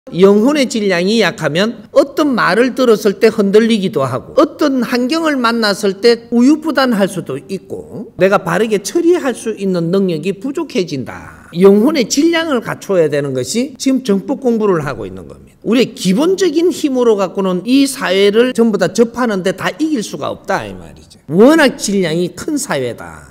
영혼의 질량이 약하면 어떤 말을 들었을 때 흔들리기도 하고 어떤 환경을 만났을 때 우유부단할 수도 있고 내가 바르게 처리할 수 있는 능력이 부족해진다. 영혼의 질량을 갖춰야 되는 것이 지금 정법 공부를 하고 있는 겁니다. 우리의 기본적인 힘으로 갖고는 이 사회를 전부 다 접하는데 다 이길 수가 없다 이 말이죠. 워낙 질량이 큰 사회다.